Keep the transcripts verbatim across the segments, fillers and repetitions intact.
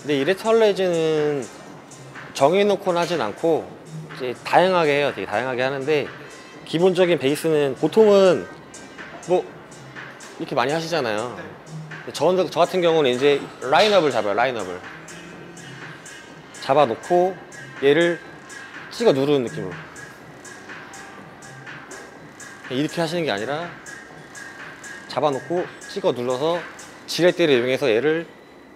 근데 이 레터럴레이즈는 정해놓고는 하진 않고 이제 다양하게 해요. 되게 다양하게 하는데 기본적인 베이스는 보통은 뭐 이렇게 많이 하시잖아요. 저, 저 같은 경우는 이제 라인업을 잡아요. 라인업을 잡아놓고 얘를 찍어 누르는 느낌으로 이렇게 하시는 게 아니라 잡아놓고 찍어 눌러서 지렛대를 이용해서 얘를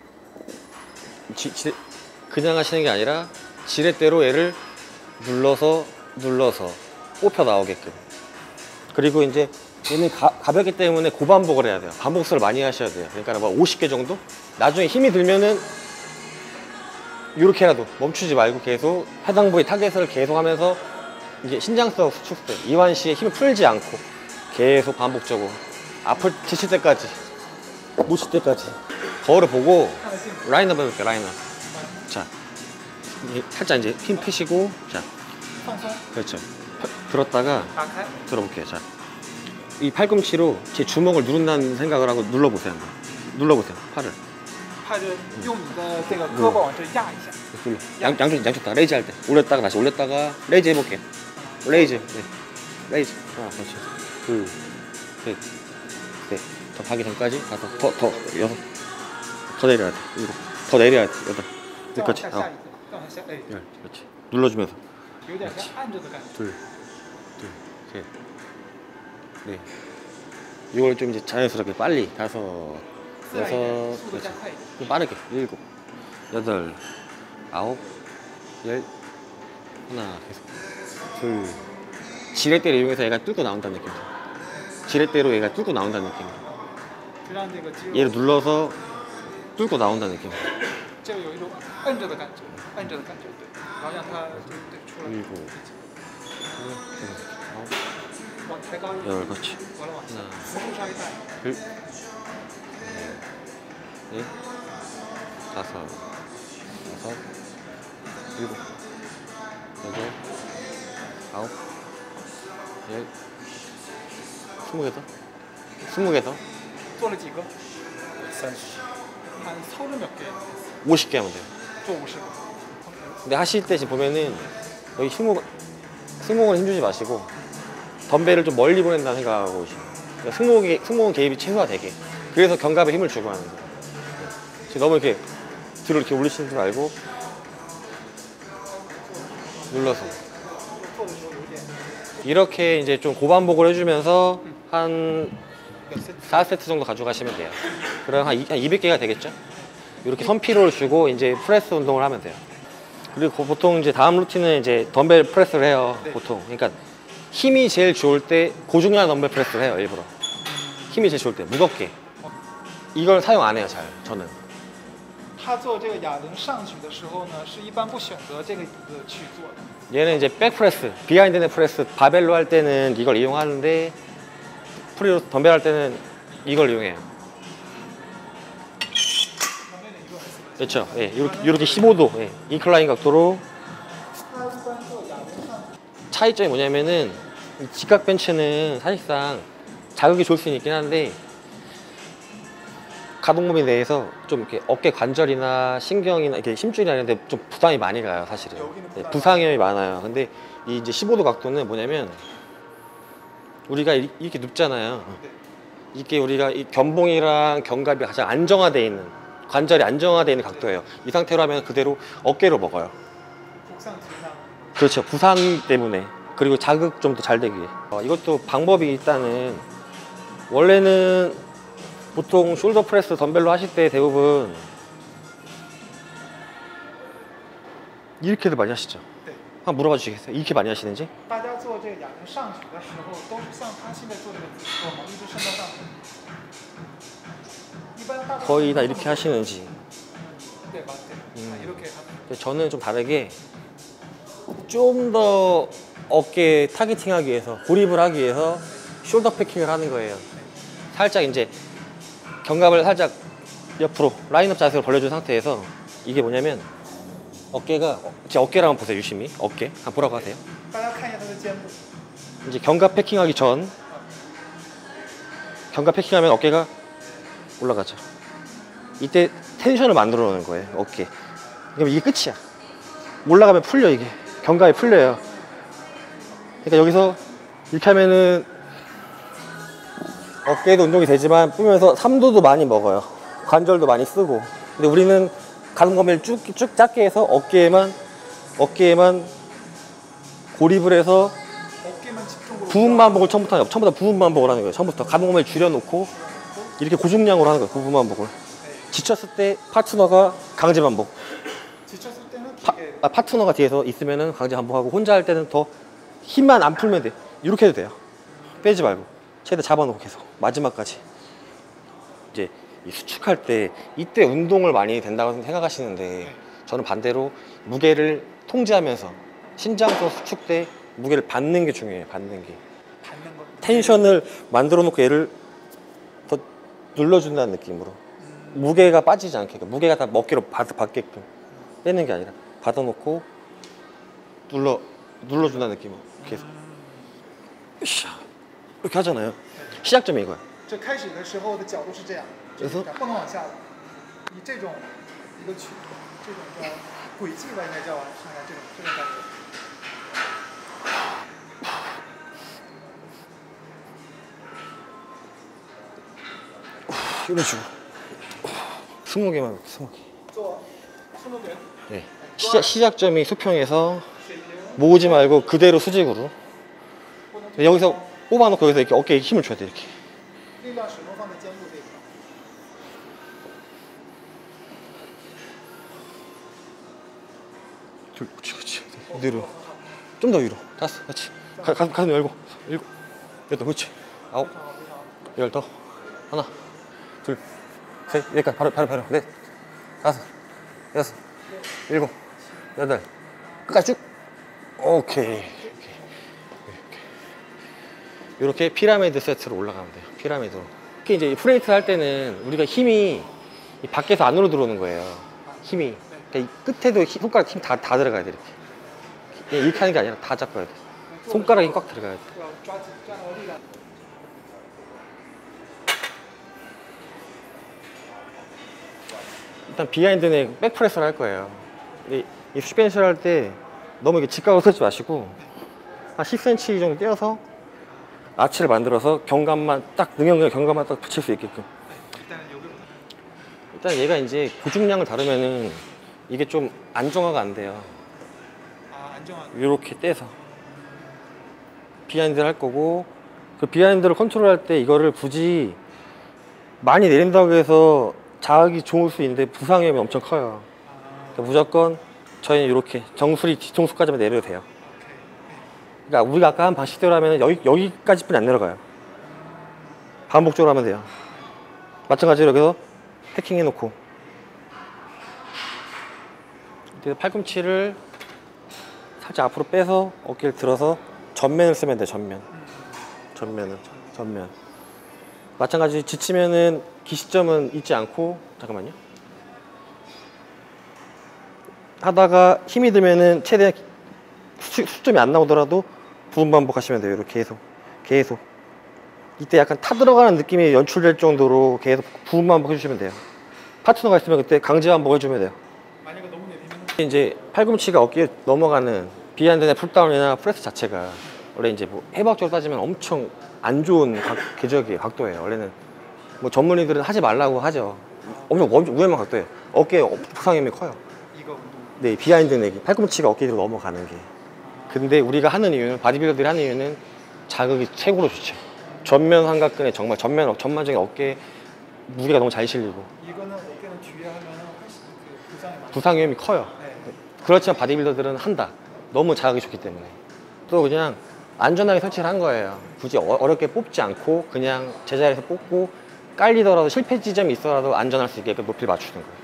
지, 지, 그냥 하시는 게 아니라 지렛대로 얘를 눌러서 눌러서 뽑혀 나오게끔. 그리고 이제 얘는 가, 가볍기 때문에 고반복을 해야 돼요. 반복수를 많이 하셔야 돼요. 그러니까 뭐 오십 개 정도? 나중에 힘이 들면은 이렇게라도 멈추지 말고 계속 해당 부위 타겟을 계속 하면서 이게 신장성 수축대, 이완시에 힘을 풀지 않고 계속 반복적으로 앞을 지칠 때까지, 놓칠 때까지 거울을 보고 라인업 해볼게요. 라인업. 자, 살짝 이제 힘 펴시고, 자, 그렇죠. 펴, 들었다가 들어볼게요. 자, 이 팔꿈치로 제 주먹을 누른다는 생각을 하고 눌러보세요. 한번. 눌러보세요. 팔을. 팔을用你的这个胳膊往这压一下. 눌러. 양, 양쪽, 양쪽 다 레이즈 할 때 올렸다가 다시 올렸다가 레이즈 해볼게요. 레이즈. 네. 레이즈. 하나, 그렇지. 둘, 셋, 넷. 더 가기 전까지 가서 더, 더, 여섯. 더 내려야 돼. 일곱. 더 내려야 돼. 여덟. 네, 그렇지. 아홉. 열. 그렇지. 눌러주면서. 그렇지. 둘, 둘, 셋, 넷. 이걸 좀 이제 자연스럽게 빨리 다섯, 여섯, 그렇지. 좀 빠르게. 일곱, 여덟, 아홉, 열. 하나, 계속. 둘. 지렛대를 이용해서 얘가 뚫고 나온다는 느낌. 지렛대로 얘가 뚫고 나온다는 느낌. 얘를 눌러서 뚫고 나온다는 느낌. 일곱, 열, 그렇지. 하나, 둘, 넷, 다섯, 여섯, 일곱, 여덟, 아홉, 열, 스무 개 더, 스무 개 더. 做了几个？三十。한 서른 몇 개. 오십 개 하면 돼요. 做五十个. 근데 하실 때 지금 보면은 여기 승모, 승모근 힘주지 마시고 덤벨을 좀 멀리 보낸다는 생각하고 오시고. 그러니까 승모근, 승모근 개입이 최소화되게. 그래서 견갑에 힘을 주고 하는 거예요. 지금 너무 이렇게 뒤로 이렇게 올리시는 줄 알고 눌러서 이렇게 이제 좀 고반복을 해주면서 한 사 세트 정도 가져가시면 돼요. 그럼 한 이백 개가 되겠죠? 이렇게 선피로를 주고 이제 프레스 운동을 하면 돼요. 그리고 보통 이제 다음 루틴은 이제 덤벨 프레스를 해요. 네. 보통. 그러니까 힘이 제일 좋을 때 고중량 덤벨 프레스를 해요. 일부러. 힘이 제일 좋을 때 무겁게. 이걸 사용 안 해요. 잘 저는. 他做这个哑铃上举的时候呢，是一般不选择这个椅子去做的。 얘는 이제 백프레스, 비하인드 넥 프레스, 바벨로 할 때는 이걸 이용하는데 프리로 덤벨 할 때는 이걸 이용해요. 그렇죠. 예, 이렇게, 이렇게 십오 도 예, 인클라인 각도로. 차이점이 뭐냐면은 이 직각 벤치는 사실상 자극이 좋을 수 있긴 한데 가동 범위 내에서 좀 이렇게 어깨 관절이나 신경이나 이렇게 힘줄이 아닌데 좀 부담이 많이 가요. 사실은 네, 부상염이 많아요. 근데 이 이제 십오 도 각도는 뭐냐면 우리가 이렇게 눕잖아요. 이게 우리가 이 견봉이랑 견갑이 가장 안정화되어 있는, 관절이 안정화되어 있는 각도예요. 이 상태로 하면 그대로 어깨로 먹어요. 그렇죠. 부상 때문에. 그리고 자극 좀 더 잘 되기 위해. 어, 이것도 방법이 일단은 원래는 보통 숄더 프레스 덤벨로 하실 때 대부분 이렇게도 많이 하시죠? 네. 한번 물어봐 주시겠어요? 이렇게 많이 하시는지? 거의 다 이렇게 하시는지. 네, 맞아요. 음. 이렇게. 저는 좀 다르게 좀 더 어깨 타겟팅하기 위해서, 고립을 하기 위해서 숄더 패킹을 하는 거예요. 살짝 이제 견갑을 살짝 옆으로 라인업 자세로 벌려준 상태에서 이게 뭐냐면 어깨가, 제 어깨를 한번 보세요. 유심히 어깨 한번 보라고 하세요. 이제 견갑 패킹하기 전, 견갑 패킹하면 어깨가 올라가죠. 이때 텐션을 만들어 놓는 거예요. 어깨. 그럼 이게 끝이야. 올라가면 풀려. 이게 견갑이 풀려요. 그러니까 여기서 이렇게 하면은 어깨도 운동이 되지만 뿌면서 삼두도 많이 먹어요. 관절도 많이 쓰고. 근데 우리는 가슴 범위를 쭉, 쭉 작게 해서 어깨에만 어깨에만 고립을 해서 어깨만 집중으로 부분 반복을 처음부터 하요. 처음부터 부분 반복을 하는 거예요. 처음부터 가슴 범위를 줄여놓고 이렇게 고중량으로 하는 거예요. 부분 반복을. 지쳤을 때 파트너가 강제 반복. 지쳤을 때는 파, 기계 아, 파트너가 뒤에서 있으면은 강제 반복하고 혼자 할 때는 더 힘만 안 풀면 돼. 이렇게 해도 돼요. 빼지 말고 최대 잡아놓고 계속 마지막까지. 이제 이 수축할 때 이때 운동을 많이 된다고 생각하시는데 저는 반대로 무게를 통제하면서 신장성 수축 때 무게를 받는 게 중요해요. 받는 게 받는 거. 텐션을 만들어 놓고 얘를 더 눌러준다는 느낌으로 무게가 빠지지 않게 무게가 다 어깨로 받, 받게끔 빼는 게 아니라 받아놓고 눌러 눌러준다는 느낌으로 계속 으쌰 이렇게 하잖아요. 시작점이 이거야. 这开始的时候的角度是这样， 就是说不能往下了，以这种一个曲，这种叫轨迹吧，应该叫上来这种这种感觉。 이런 식으로 스무 개만 이렇게 스무 개. 做스무 개. 네. 시작, 시작점이 수평에서 모으지 말고 그대로 수직으로. 여기서 뽑아놓고 여기서 이렇게 어깨에 힘을 줘야 돼. 이렇게. 力量始终放在肩部这一块。 그렇지, 그렇지. 이대로. 좀 더 위로. 다섯, 그렇지. 가, 가슴, 가슴 열고. 일곱, 여덟, 그렇지. 아홉, 열 더. 하나, 둘, 셋, 여기까지. 바로, 바로, 바로. 넷, 다섯, 여섯, 일곱, 여덟. 끝까지 쭉. 오케이. 이렇게 피라미드 세트로 올라가면 돼요. 피라미드로. 특히 이제 프레이트 할 때는 우리가 힘이 이 밖에서 안으로 들어오는 거예요. 힘이. 그러니까 이 끝에도 힘, 손가락 힘 다 다 들어가야 돼. 이렇게. 그냥 이렇게 하는 게 아니라 다 잡아야 돼. 손가락이 꽉 들어가야 돼. 要抓紧这样的力量。 일단 비하인드는 백프레스를 할 거예요. 이, 이 스펜셜 할 때 너무 이렇게 직각으로 서지 마시고 한 십 센티미터 정도 떼어서 아치를 만들어서 경감만 딱 능형을 경감만 딱 붙일 수 있게끔. 일단은 여기로. 일단 얘가 이제 고중량을 다루면은 이게 좀 안정화가 안 돼요. 아 안정한. 이렇게 떼서 비하인드를 할 거고 그 비하인드를 컨트롤할 때 이거를 굳이 많이 내린다고 해서 자극이 좋을 수 있는데 부상 위험이 엄청 커요. 그러니까 무조건 저희는 이렇게 정수리 뒤통수까지만 내려도 돼요. 그러니까 우리가 아까 한 방식대로 하면 여기, 여기까지뿐이 안 내려가요. 반복적으로 하면 돼요. 마찬가지로 여기서 해킹 해놓고 팔꿈치를 살짝 앞으로 빼서 어깨를 들어서 전면을 쓰면 돼요. 전면. 전면을. 전면. 마찬가지 지치면은 기시점은 잊지 않고 잠깐만요. 하다가 힘이 들면은 최대한 수, 수점이 안 나오더라도 부분 반복하시면 돼요. 이렇게 계속 계속 이때 약간 타 들어가는 느낌이 연출될 정도로 계속 부분 반복 해주시면 돼요. 파트너가 있으면 그때 강제 반복 해주면 돼요. 만약에 너무 내리면 이제 팔꿈치가 어깨에 넘어가는 비하인드나 풀다운이나 프레스 자체가 원래 이제 뭐 해부학적으로 따지면 엄청 안 좋은 각, 궤적이에요. 각도예요. 원래는 뭐 전문의들은 하지 말라고 하죠. 엄청, 엄청 위험한 각도예요. 어깨 부상 위험이 커요. 이거 운동. 네, 비하인드 내기. 팔꿈치가 어깨 뒤로 넘어가는 게. 근데 우리가 하는 이유는 바디빌더들이 하는 이유는 자극이 최고로 좋죠. 전면 삼각근에 정말 전면 전반적인 어깨에 무게가 너무 잘 실리고 이거는 어깨는 뒤에 하면은 훨씬 그 부상이 많아. 부상 위험이 커요. 네. 그렇지만 바디빌더들은 한다. 너무 자극이 좋기 때문에. 또 그냥 안전하게 설치를 한 거예요. 굳이 어렵게 뽑지 않고 그냥 제자리에서 뽑고 깔리더라도 실패 지점이 있어라도 안전할 수 있게끔 높이를 맞추는 거예요.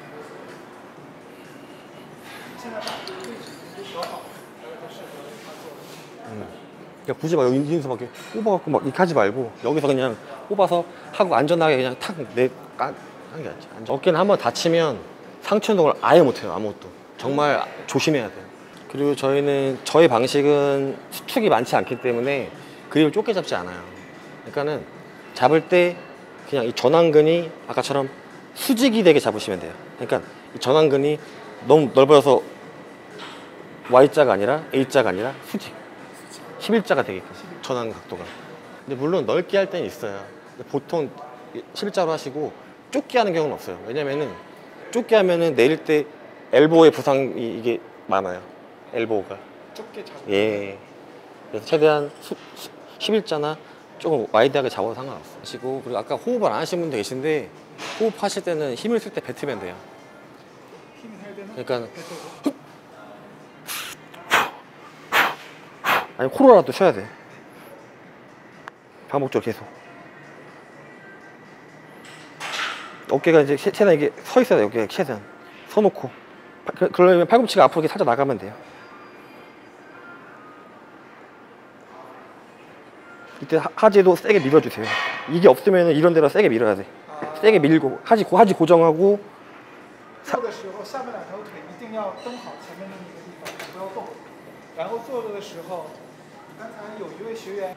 음. 그러니까 굳이 막 여기서 막 이렇게 뽑아갖고 막 이렇게 하지 말고 여기서 그냥 뽑아서 하고 안전하게 그냥 탁내 하는 게 낫지. 어깨는 한번 다치면 상체 운동을 아예 못해요. 아무것도. 정말 조심해야 돼요. 그리고 저희는 저희 방식은 수축이 많지 않기 때문에 그립을 좁게 잡지 않아요. 그러니까는 잡을 때 그냥 이 전완근이 아까처럼 수직이 되게 잡으시면 돼요. 그러니까 이 전완근이 너무 넓어서 Y자가 아니라 A자가 아니라 수직 십일자가 되게끔 전완근 각도가. 근데 물론 넓게 할 때는 있어요. 근데 보통 십일자로 하시고 좁게 하는 경우는 없어요. 왜냐면은 좁게 하면은 내릴 때 엘보의 부상이 이게 많아요. 엘보가. 좁게 잡고. 예. 그래서 최대한 수, 수, 십일자나 조금 와이드하게 잡아도 상관없어요. 하시고, 그리고 아까 호흡을 안 하신 분도 계신데 호흡하실 때는 힘을 쓸 때 뱉으면 돼요. 힘이 할 때는 그러니까 뱉어서. 아니 코로라도 쉬어야 돼. 반복적으로 계속. 어깨가 이제 최- 최대한 이게 서 있어야 돼요. 어깨가 최대한 서 놓고. 그- 그러려면 팔꿈치가 앞으로 이렇게 살짝 나가면 돼요. 이때 하- 하지도 세게 밀어주세요. 이게 없으면 이런 데로 세게 밀어야 돼. 아, 세게 밀고 하지 고 하지 고정하고. 做的时候，下面两条腿一定要蹬好前面的那个地方，不要动。然后做的时候，刚才有一位学员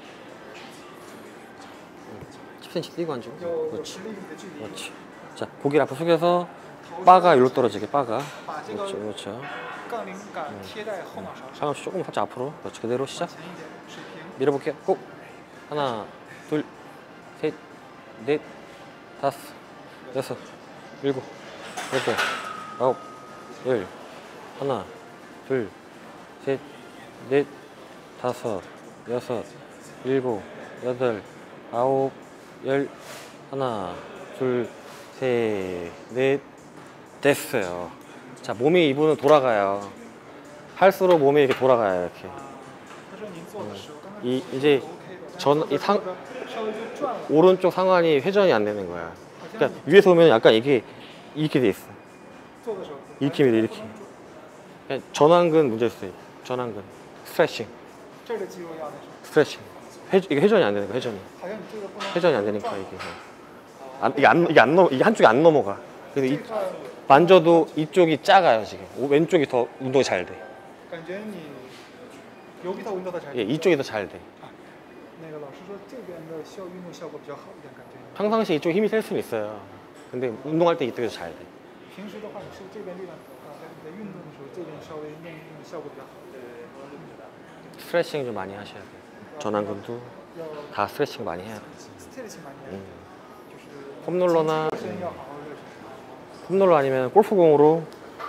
십 센티미터 뛰고 앉고. 有有 그렇지. 十厘米的距离， 그렇지. 자, 고개를 앞으로 숙여서 바가 일로 떨어지게 바가. 把这 그렇죠, 个 그렇죠. 杠铃杆贴在后脑勺上， 상하치 조금 살짝 앞으로. 그렇지. 그대로 시작. 前一点，水平。 밀어볼게요. 꼭. 하나, 둘, 셋, 넷, 다섯, 여섯, 일곱, 여덟, 아홉, 열. 하나, 둘, 셋, 넷, 다섯, 여섯, 일곱, 여덟, 아홉, 열. 하나, 둘, 셋, 넷. 됐어요. 자, 몸이 이분은 돌아가요. 할수록 몸이 이렇게 돌아가요. 이렇게. 他说您做的时候，刚刚 이 이제 是 OK 的，但是 전 做 이 的 상 时候稍微就转了， 오른쪽 상완이 회전이 안 되는 거야. 그러니까 위에서 보면 약간 이게 이렇게 돼 있어. 做的时候 이렇게 밀어 이렇게. 그냥 전완근 문제 있어요. 전완근. 스트레칭. 这个肌肉要那什么， 스트레칭. 회, 이게 회전이 안 되는 거야. 회전이. 好像你这个不能 회전이 안 되니까 이게. 안, 이게 안 이게 안 넘 이게 한쪽이 안 넘어가. 그래서 이 这块 만져도 이쪽이 작아요 지금. 오- 왼쪽이 더 운동이 잘 돼. 感觉你여기서 운동도 잘 예, 이쪽이 더 잘 돼. 那个老师说这边的效运动效果比较好一点，感觉。 평상시 이쪽 힘이 셀 수는 있어요. 근데 운동할 때 이쪽이 더 잘 돼. 平时的话，你是这边力量比较大，但你在运动的时候，这边稍微用用效果比较好。 스트레칭 좀 많이 하셔야 돼요. 전완근도 要 다 스트레칭 많이 해야 돼. 스트레칭 많이 해야 돼. 就是 홈롤러나 身要好好热身。 홈롤러 아니면 골프공으로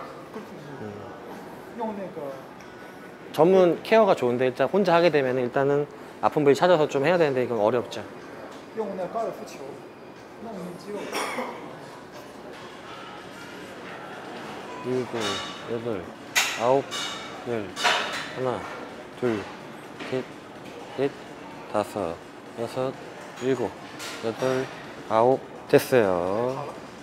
用那个 전문 케어가 좋은데 일단 혼자 하게 되면 일단은 아픈 부위 찾아서 좀 해야 되는데 이건 어렵죠. 用那高尔夫球弄一弄肌肉。 일곱, 여덟, 아홉, 열. 하나, 둘, 셋, 넷, 다섯, 여섯, 일곱, 여덟, 아홉. 됐어요.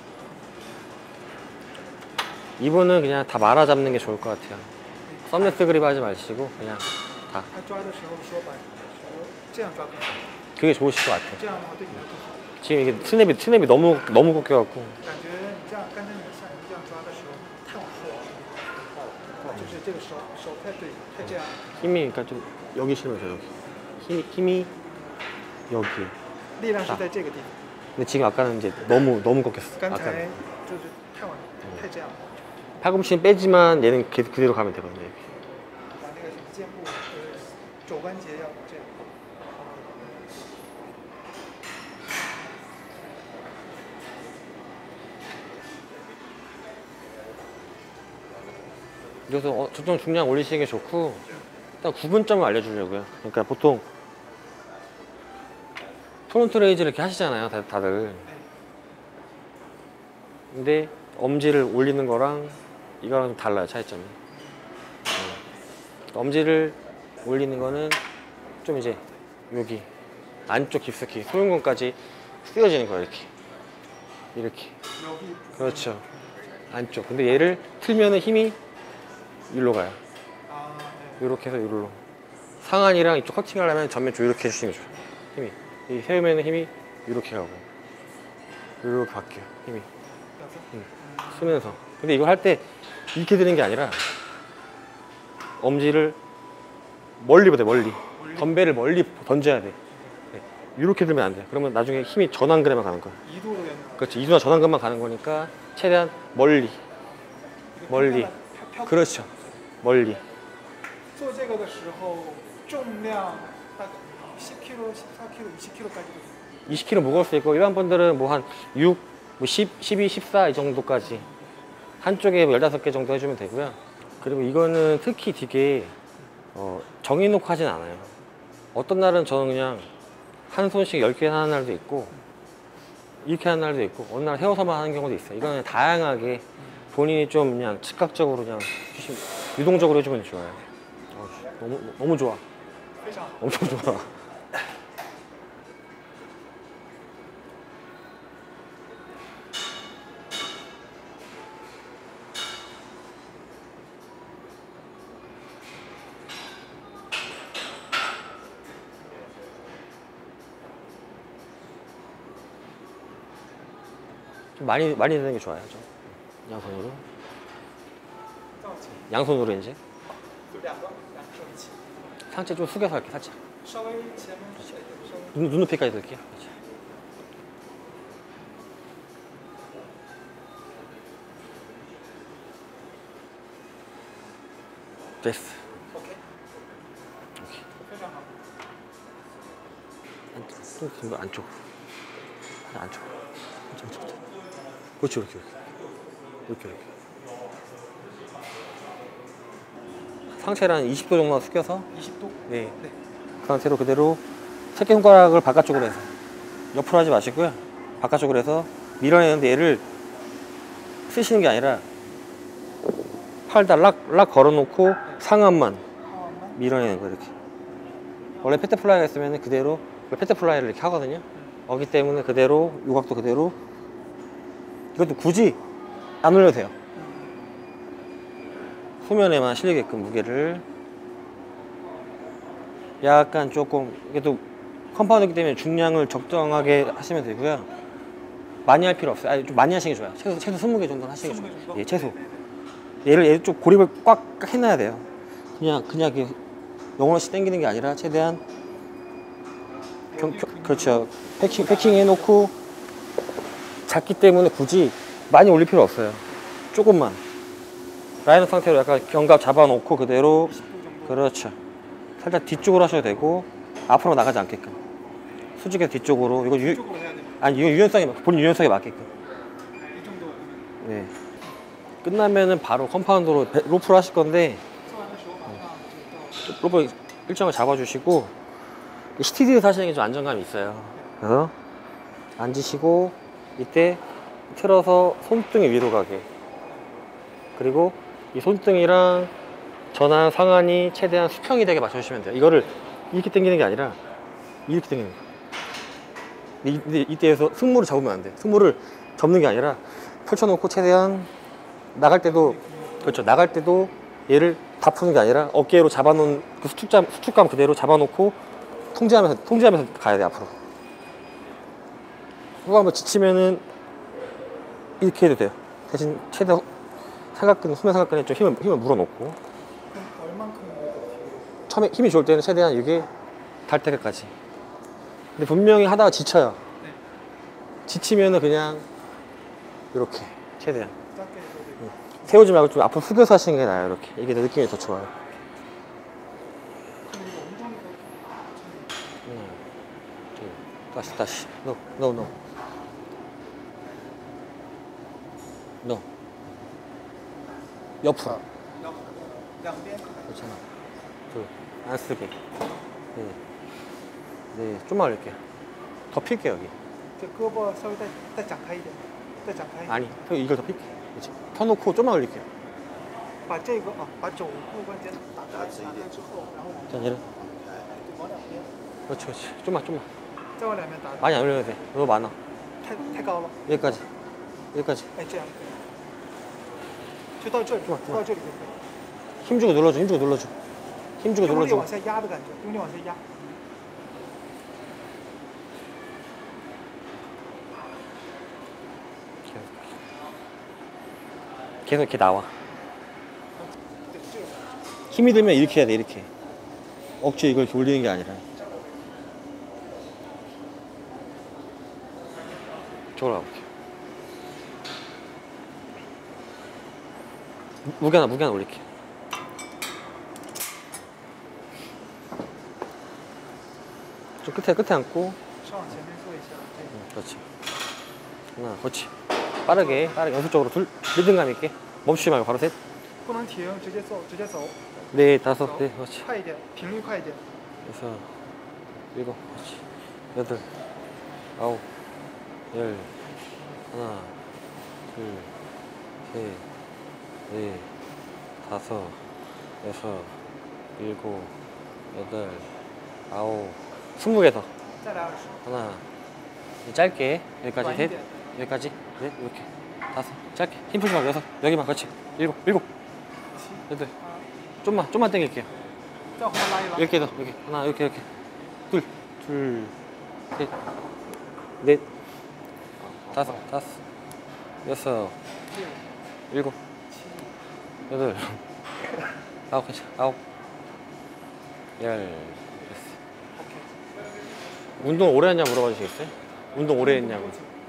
이분은 그냥 다 말아 잡는 게 좋을 것 같아요. 썸네스 그립 하지 마시고 그냥 다. 他抓的时候说把球这样抓更好， 그게 좋으실 것 같아요. 这样的话对你会更好。 지금 이게 스냅이 스냅이 너무 너무 꺾여갖고 感觉你这样，刚才你像你这样抓的时候太往后了，就是这个手手太对，太这样。 힘이 그러니까 좀 여기 실면서 여기 힘이 힘이 여기. 力量是在这个地方， 근데 지금 아까는 이제 너무 너무 꺾였어. 刚才 아까 就是太往太这样了， 팔꿈치는 빼지만 얘는 그- 그대로 가면 되거든요. 이렇게. 把那个什么肩部呃肘关节要这样。 그래서 어, 조금 중량 올리시는 게 좋고 일단 구분점을 알려주려고요. 그러니까 보통 프론트 레이즈를 이렇게 하시잖아요, 다- 다들. 근데 엄지를 올리는 거랑 이거랑 좀 달라요, 차이점이. 어. 엄지를 올리는 거는 좀 이제 여기 안쪽 깊숙이 소흉근까지 쓰여지는 거예요, 이렇게. 이렇게. 여기 그렇죠. 안쪽. 근데 얘를 틀면은 힘이 일로 가요. 아 네. 이렇게 해서 이리로. 상완이랑 이쪽 커팅을 하려면 전면 쪽 이렇게 해주시는 게 좋아요. 힘이. 이 세우면 힘이 이렇게 가고. 이렇게 바뀌어요. 힘이. 여섯. 음. 쓰면서. 근데 이거 할 때 이렇게 드는 게 아니라 엄지를 멀리 보대 멀리. 덤벨을 멀리 던져야 돼. 네. 이렇게 들면 안 돼. 그러면 나중에 힘이 전완근에만 가는 거야. 이도로 되는 거. 그렇지. 이두나 전완근만 가는 거니까 최대한 멀리. 멀리. 그렇죠. 멀리. 做这个的时候重量大概십 킬로그램, 십사 킬로그램, 이십 킬로그램까지도 이십 킬로그램 무거울 수 있고 일반 분들은 뭐 한 육, 뭐 십, 십이, 십사 이 정도까지 한쪽에 뭐 열다섯 개 정도 해주면 되고요. 그리고 이거는 특히 되게 어, 정해놓고 하진 않아요. 어떤 날은 저는 그냥 한 손씩 열 개 하는 날도 있고 이렇게 하는 날도 있고 어느 날 세워서만 하는 경우도 있어요. 이거는 다양하게 본인이 좀 그냥 즉각적으로 그냥 유동적으로 해주면 좋아요. 어, 너무 너무 좋아. 엄청 좋아. 좀 많이 많이 되는 게 좋아요. 좀. 양손으로. 양손으로 이제. 상체 좀 숙여서 할게 살짝. 눈, 눈높이까지 들게요. 그렇지. 됐어. 오케이. 오케이. 좀 안쪽. 안쪽. 안쪽. 안쪽. 그렇지, 이렇게, 이렇게, 이렇게. 상체를 한 이십 도 정도 숙여서. 이십 도? 네. 네. 그 상태로 그대로 새끼손가락을 바깥쪽으로 해서 옆으로 하지 마시고요. 바깥쪽으로 해서 밀어내는데 얘를 쓰시는 게 아니라 팔다 락, 락 걸어놓고 상완만 밀어내는 거예요. 이렇게. 원래 패트플라이가 있으면 그대로 패트플라이를 이렇게 하거든요. 거기 때문에 그대로 요각도 그대로 이것도 굳이 안 올려도 돼요. 후면에만 실리게끔 무게를 약간 조금 이게 또 컴파운드이기 때문에 중량을 적정하게 하시면 되고요. 많이 할 필요 없어요. 아니, 좀 많이 하시는 게 좋아요. 최소, 최소 스무 개 정도는 하시는 게 좋아요. 예, 최소. 얘를 얘를 좀 고립을 꽉 해놔야 돼요. 그냥 그냥 이렇게 영혼없이 당기는 게 아니라 최대한 경, 경, 그렇죠. 패킹 패킹 해놓고 작기 때문에 굳이 많이 올릴 필요 없어요. 조금만 라인업 상태로 약간 견갑 잡아놓고 그대로. 그렇죠. 살짝 뒤쪽으로 하셔도 되고 앞으로 나가지 않게끔 수직에서 뒤쪽으로. 이거 유, 아니 이거 유연성에 본인 유연성에 맞게끔. 이 정도. 네. 끝나면은 바로 컴파운드로 로프를 하실 건데 로프 일정을 잡아주시고 시티디에서 하시는 게 좀 안정감이 있어요. 그래서 앉으시고 이때 틀어서 손등이 위로 가게. 그리고 이 손등이랑 전환 상완이 최대한 수평이 되게 맞춰주시면 돼요. 이거를 이렇게 당기는 게 아니라 이렇게 당기는 거예요. 근데 이때에서 승모를 잡으면 안 돼. 승모를 접는 게 아니라 펼쳐놓고 최대한 나갈 때도, 그렇죠. 나갈 때도 얘를 다 푸는 게 아니라 어깨로 잡아놓은 그 수축감, 수축감 그대로 잡아놓고 통제하면서, 통제하면서 가야 돼, 앞으로. 그거 한번 지치면은 이렇게 해도 돼요. 대신 최대 삼각근, 수면 삼각근에 좀 힘을, 힘을 물어놓고. 그럼 얼만큼 처음에 힘이 좋을 때는 최대한 이게 달 때까지. 근데 분명히 하다가 지쳐요. 네. 지치면은 그냥 이렇게 최대한 짧게 해도 되고. 세우지 말고 좀 앞으로 숙여서 하시는 게 나아요. 이렇게 이게 더 느낌이 더 좋아요. 그럼 이거 엉덩이가 음. 다시 다시 no no no no 옆으로. 양변. 괜찮아. 안 쓰게. 네. 네, 좀만 올릴게요. 더 필게요, 여기. 这胳膊稍微再再展开一点，再展开一点。 아니, 형 이걸 더 필게. 그렇지. 펴놓고 좀만 올릴게요. 把这个啊，把肘部关节打开打开之后，然后往 자, 얘를. 往两边， 그렇지, 그렇지. 좀만, 좀만. 再往两边打， 많이 안 올려도 돼. 너무 많아. 太太高了。 여기까지. 여기까지. 哎，这样可以。就到这里， 哇到这里就可以。 힘 주고 눌러줘, 힘 주고 눌러줘. 힘 주고 用力 눌러줘. 往下压的感觉，用力往下压。 계속 이렇게 나와. 对，这个。 힘이 들면 이렇게 해야 돼, 이렇게. 억지 이걸 이렇게 올리는 게 아니라. 이쪽으로 가볼게요. 무- 무게 하나, 무게 하나 올릴게요. 좀 끝에, 끝에 앉고. 稍往前面坐一下。对， 응, 그렇지. 하나, 그렇지. 빠르게, 빠르게, 연속적으로 둘, 리듬감 있게. 멈추지 말고 바로 셋. 不能停，直接走，直接走， 네, 다섯, 네, 그렇지. 快一点，频率快一点。 여섯, 일곱, 그렇지. 여덟, 아홉, 열, 하나, 둘, 셋, 넷, 다섯, 여섯, 일곱, 여덟, 아홉, 스무 개 더. 再来二十。 하나, 짧게 여기까지 셋, 완전. 여기까지 넷, 이렇게 다섯, 짧게 힘 풀지 말고 여섯, 여기만 그렇지. 일곱, 일곱, 七、 여덟, 八， 좀만, 좀만 당길게요. 再往后拉一拉。 이렇게 더, 이렇게 하나, 이렇게 이렇게 둘, 둘, 셋, 넷, 다섯, 다섯, 여섯, 六、 일곱, 七、 여덟, 아홉, 그렇지. 아홉, 열. 됐어. OK。 운동 오래 했냐 물어봐 주시겠어요? 운동 오래 했냐고.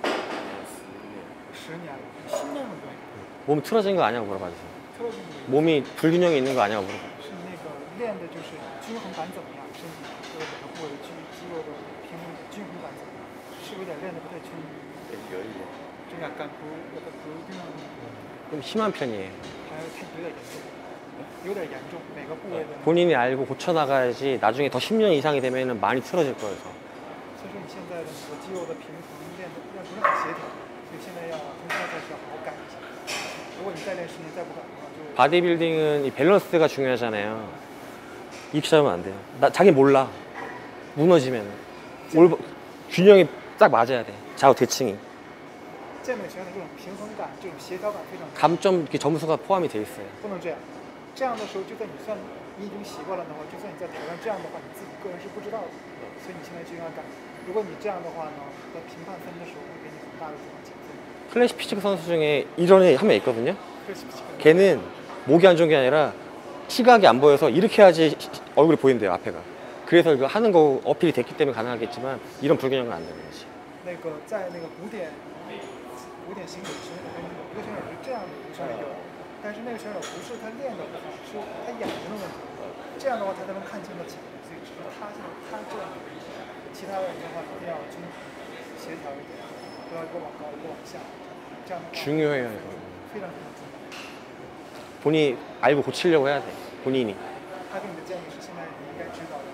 十年了，新的运动， 몸 틀어진 거 아냐고 물어봐 주세요. 特别是 몸이 불균형이 있는 거 아냐고 물어봐. 那个练的就是均衡感怎么样，身体各个每个部位的肌肌肉的平衡均衡感怎么样，是不是有点练的不太均匀？좀 약간 그 약간 그 그냥 좀 심한 편이에요. 还太有点严重，有点严重，每个部位的。 본인이 알고 고쳐 나가야지 나중에 더 십 년 이상이 되면은 많이 틀어질 거예요. 所以说你现在的那个肌肉的平衡练的练不是很协调，所以现在要从现在开始要好好改一下。如果你再练十年再不改的话，就 바디빌딩은 이 밸런스가 중요하잖아요. 이렇게 잡으면 안 돼요. 나 자기 몰라. 무너지면 올 균형이 딱 맞아야 돼. 좌우 대칭이. 健美选手这种平衡感、这种协调感非常重要， 감점 이렇게 점수가 포함이 돼 있어요. 不能这样。这样的时候，就算你算你已经习惯了的话，就算你在台上这样的话，你自己个人是不知道的。所以你现在就要改。如果你这样的话呢，在评判分的时候会给你很大的这种减分。 클래식 피지크 선수 중에 이런 애 한 명 있거든요. 그래서 지금 걔는 목이 안 좋은 게 아니라 시각이 안 보여서 이렇게 해야지 얼굴이 보인대요, 앞에가. 그래서 이거 하는 거 어필이 됐기 때문에 가능하겠지만 이런 불균형은 안 되는 거지. 那个在那个古典古典形体选手中，有一个选手是这样的，一个选手有，但是那个选手不是他练的不好，是他眼睛的问题。这样的话他才能看清得起，所以只是他现在他这样的，其他人的话一定要均衡协调一点，不要一个往高一个往下，这样的话 중요해요, 이거. 非常非常重要。 본인이 알고 고치려고 해야 돼, 본인이. 他给你的建议是现在你应该知道，